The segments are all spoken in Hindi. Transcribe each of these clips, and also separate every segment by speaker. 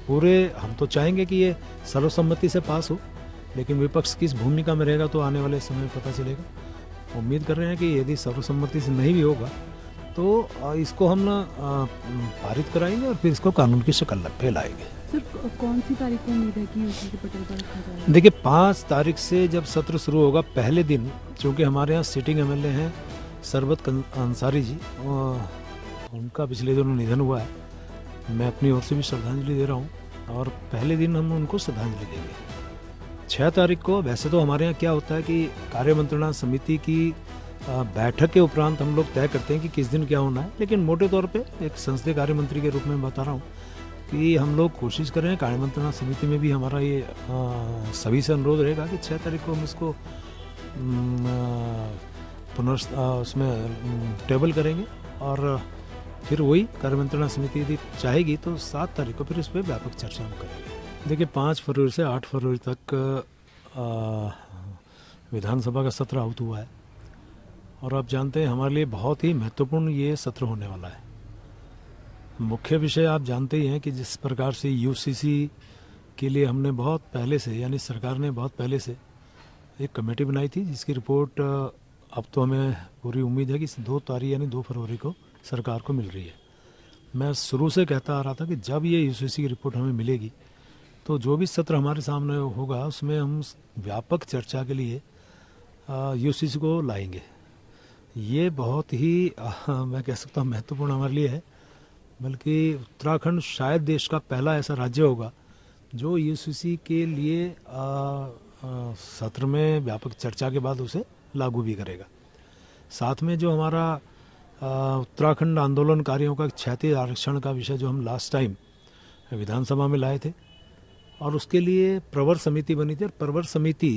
Speaker 1: पूरे हम तो चाहेंगे कि ये सर्वसम्मति से पास हो, लेकिन विपक्ष किस भूमिका में रहेगा तो आने वाले समय में पता चलेगा। उम्मीद कर रहे हैं कि यदि सर्वसम्मति से नहीं भी होगा तो इसको हम पारित कराएंगे और फिर इसको कानून की शक्ल पे लाएंगे।
Speaker 2: सर, कौन सी तारीख को उम्मीद है कि यूसी के पटल पर रखा जाएगा?
Speaker 1: देखिए 5 तारीख से जब सत्र शुरू होगा पहले दिन, चूँकि हमारे यहाँ सिटिंग एमएलए हैं सरबत अंसारी जी, उनका पिछले दिनों निधन हुआ है। मैं अपनी ओर से भी श्रद्धांजलि दे रहा हूँ और पहले दिन हम उनको श्रद्धांजलि देंगे। 6 तारीख को वैसे तो हमारे यहाँ क्या होता है कि कार्यमंत्रणा समिति की बैठक के उपरांत हम लोग तय करते हैं कि किस दिन क्या होना है, लेकिन मोटे तौर पे एक संसदीय कार्य मंत्री के रूप में बता रहा हूँ कि हम लोग कोशिश करें। कार्यमंत्रणा समिति में भी हमारा ये सभी से अनुरोध रहेगा कि 6 तारीख को हम इसको उसमें टेबल करेंगे और फिर वही कार्यमंत्रणा समिति यदि चाहेगी तो 7 तारीख को फिर इस पर व्यापक चर्चा हम करेंगे। देखिए 5 फरवरी से 8 फरवरी तक विधानसभा का सत्र आहुत हुआ है और आप जानते हैं हमारे लिए बहुत ही महत्वपूर्ण ये सत्र होने वाला है। मुख्य विषय आप जानते ही हैं कि जिस प्रकार से यूसीसी के लिए हमने बहुत पहले से, यानी सरकार ने बहुत पहले से एक कमेटी बनाई थी जिसकी रिपोर्ट अब तो हमें पूरी उम्मीद है कि 2 तारीख यानी 2 फरवरी को सरकार को मिल रही है। मैं शुरू से कहता आ रहा था कि जब ये यूसीसी की रिपोर्ट हमें मिलेगी तो जो भी सत्र हमारे सामने होगा उसमें हम व्यापक चर्चा के लिए यूसीसी को लाएंगे। ये बहुत ही मैं कह सकता हूँ महत्वपूर्ण हमारे लिए है, बल्कि उत्तराखंड शायद देश का पहला ऐसा राज्य होगा जो यूसीसी के लिए सत्र में व्यापक चर्चा के बाद उसे लागू भी करेगा। साथ में जो हमारा उत्तराखंड आंदोलनकारियों का क्षैतिज आरक्षण का विषय जो हम लास्ट टाइम विधानसभा में लाए थे और उसके लिए प्रवर समिति बनी थी और प्रवर समिति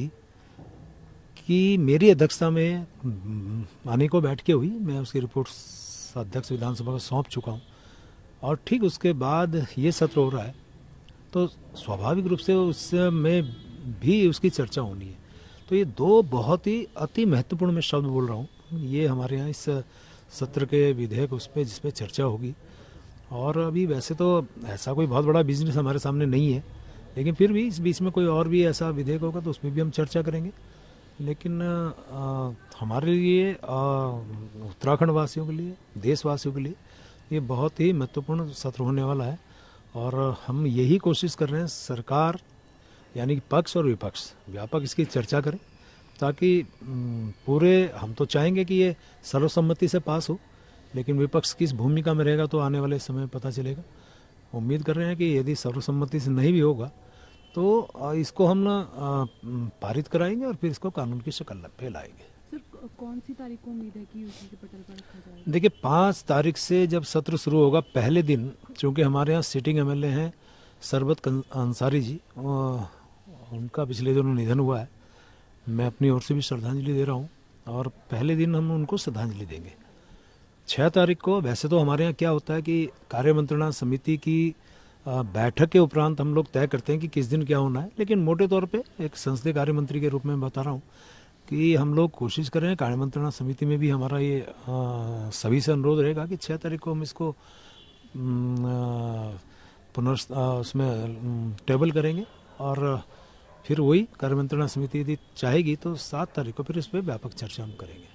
Speaker 1: की मेरी अध्यक्षता में अनेकों बैठकें हुई। मैं उसकी रिपोर्ट अध्यक्ष विधानसभा को सौंप चुका हूँ और ठीक उसके बाद ये सत्र हो रहा है तो स्वाभाविक रूप से उसमें भी उसकी चर्चा होनी है। तो ये 2 बहुत ही अति महत्वपूर्ण मैं शब्द बोल रहा हूँ, ये हमारे यहाँ इस सत्र के विधेयक उस पर जिसपे चर्चा होगी। और अभी वैसे तो ऐसा कोई बहुत बड़ा बिजनेस हमारे सामने नहीं है, लेकिन फिर भी इस बीच में कोई और भी ऐसा विधेयक होगा तो उसमें भी हम चर्चा करेंगे। लेकिन हमारे लिए उत्तराखंड वासियों के लिए, देशवासियों के लिए ये बहुत ही महत्वपूर्ण सत्र होने वाला है और हम यही कोशिश कर रहे हैं सरकार यानी पक्ष और विपक्ष व्यापक इसकी चर्चा करें ताकि पूरे हम तो चाहेंगे कि ये सर्वसम्मति से पास हो, लेकिन विपक्ष किस भूमिका में रहेगा तो आने वाले समय में पता चलेगा। उम्मीद कर रहे हैं कि यदि सर्वसम्मति से नहीं भी होगा तो इसको हम पारित कराएंगे और फिर इसको कानून की शक्ल पे लाएंगे।
Speaker 2: सर, कौन सी तारीख को उम्मीद है कि यूसी के पटल पर रखा जाएगा?
Speaker 1: देखिए 5 तारीख से जब सत्र शुरू होगा पहले दिन, चूँकि हमारे यहाँ सिटिंग एमएलए हैं सरबत अंसारी जी, उनका पिछले दिनों निधन हुआ है। मैं अपनी ओर से भी श्रद्धांजलि दे रहा हूँ और पहले दिन हम उनको श्रद्धांजलि देंगे। 6 तारीख को वैसे तो हमारे यहाँ क्या होता है कि कार्यमंत्रणा समिति की बैठक के उपरांत हम लोग तय करते हैं कि किस दिन क्या होना है, लेकिन मोटे तौर पे एक संसदीय कार्य मंत्री के रूप में बता रहा हूँ कि हम लोग कोशिश करें। कार्यमंत्रणा समिति में भी हमारा ये सभी से अनुरोध रहेगा कि 6 तारीख को हम इसको उसमें टेबल करेंगे और फिर वही कार्यमंत्रणा समिति यदि चाहेगी तो 7 तारीख को फिर इस पर व्यापक चर्चा हम करेंगे।